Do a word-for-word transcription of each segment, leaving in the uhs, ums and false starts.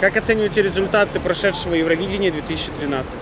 Как оцениваете результаты прошедшего Евровидения две тысячи тринадцать?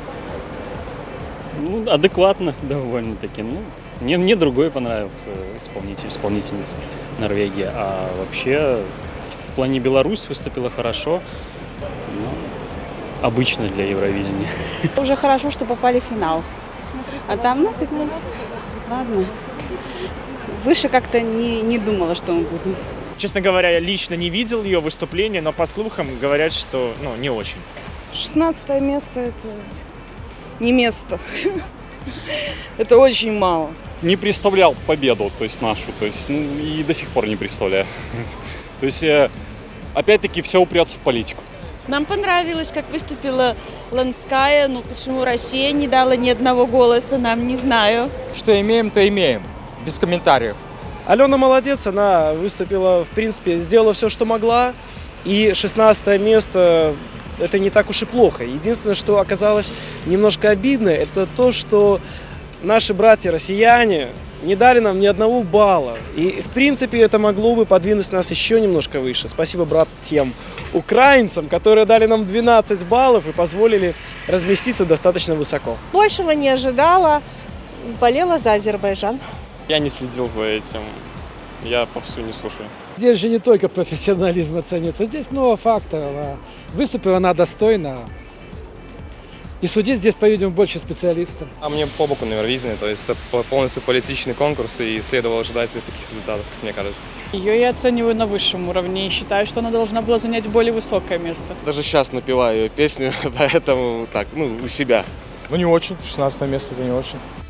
Ну, адекватно довольно-таки. Ну, мне, мне другой понравился исполнитель, исполнительница Норвегии. А вообще в плане Беларусь выступила хорошо. Ну, обычно для Евровидения. Уже хорошо, что попали в финал. А там, ну, пятнадцать. Ладно. Выше как-то не, не думала, что мы будем. Честно говоря, я лично не видел ее выступления, но по слухам говорят, что ну, не очень. шестнадцатое место – это не место. Это очень мало. Не представлял победу, то есть нашу, то есть, ну, и до сих пор не представляю. То есть, опять-таки, все упрется в политику. Нам понравилось, как выступила Ланская, но почему Россия не дала ни одного голоса, нам не знаю. Что имеем, то имеем, без комментариев. Алена молодец, она выступила, в принципе, сделала все, что могла, и шестнадцатое место – это не так уж и плохо. Единственное, что оказалось немножко обидно, это то, что наши братья-россияне не дали нам ни одного балла. И, в принципе, это могло бы подвинуть нас еще немножко выше. Спасибо братьям украинцам, которые дали нам двенадцать баллов и позволили разместиться достаточно высоко. Большего не ожидала, болела за Азербайджан. Я не следил за этим, я попсу не слушаю. Здесь же не только профессионализм оценивается, здесь много факторов. Выступила она достойно, и судить здесь, по-видимому, больше специалистов. А мне по боку на Евровидение, то есть это полностью политичный конкурс, и следовало ожидать таких результатов, как мне кажется. Ее я оцениваю на высшем уровне и считаю, что она должна была занять более высокое место. Даже сейчас напеваю ее песню, поэтому так, ну, у себя. Ну не очень, шестнадцатое место это не очень.